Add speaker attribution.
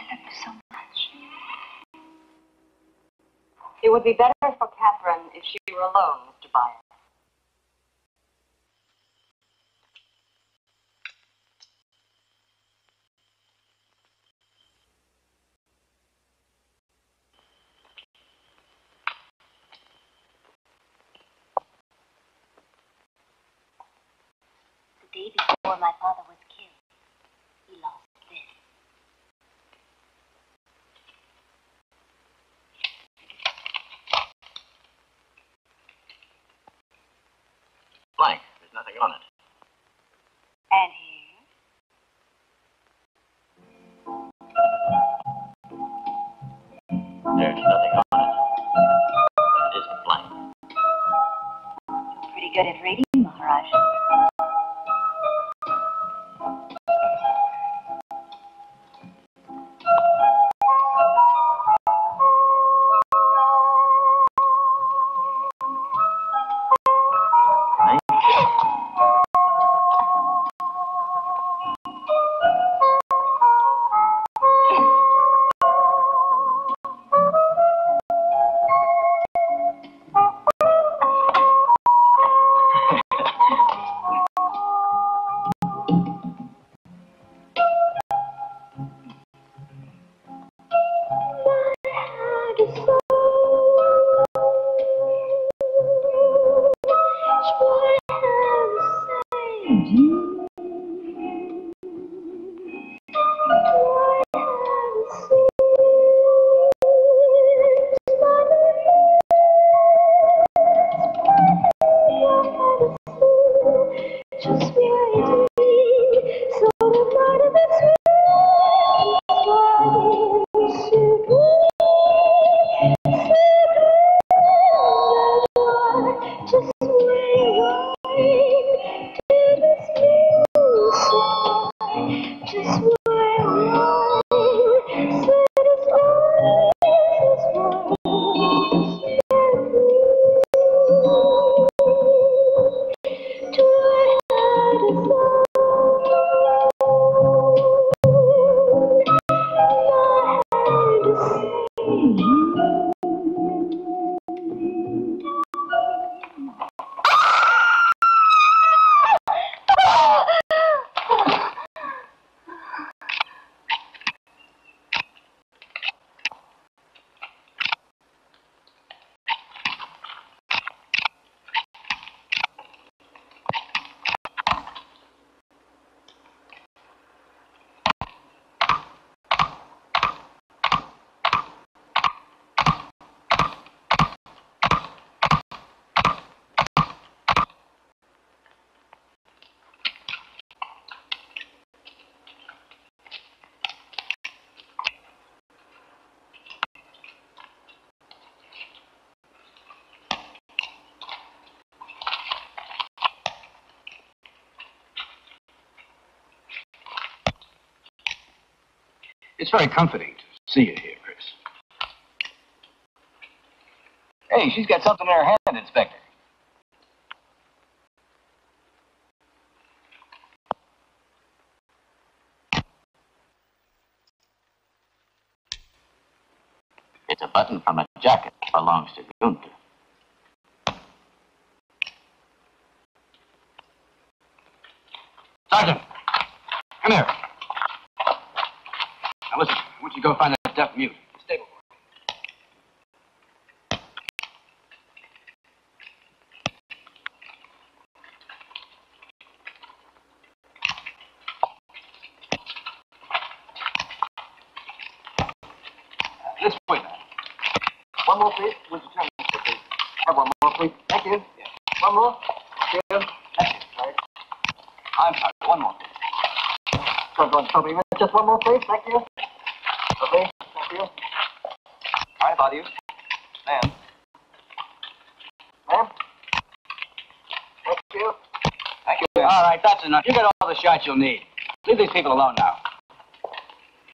Speaker 1: love you so much.
Speaker 2: It would be better for Catherine if she were alone, Mr. Byers.
Speaker 1: The day before my father was killed, he lost this.
Speaker 3: Blank. There's nothing on it.
Speaker 1: And here?
Speaker 3: There's nothing on it. It isn't blank.
Speaker 1: You're pretty good at reading, Maharaj.
Speaker 4: It's very comforting to see you here, Chris.
Speaker 3: Hey, she's got something in her hand, Inspector. It's a button from a jacket. Belongs to Günther.
Speaker 4: Sergeant, come here. Now listen, I want you to go find that deaf mute. Stable boy. This way now.
Speaker 3: One more, please. Would you turn this way, please? Have one more, please. Thank you. Yeah. One more. Thank you. That's it. Right. I'm sorry. One more, please. Sorry, just one more, please. Thank you. Okay. Thank you. Sorry about you. Ma'am. Ma'am? Thank you.
Speaker 4: Thank you. All right, that's enough. You get all the shots you'll need. Leave these people alone now.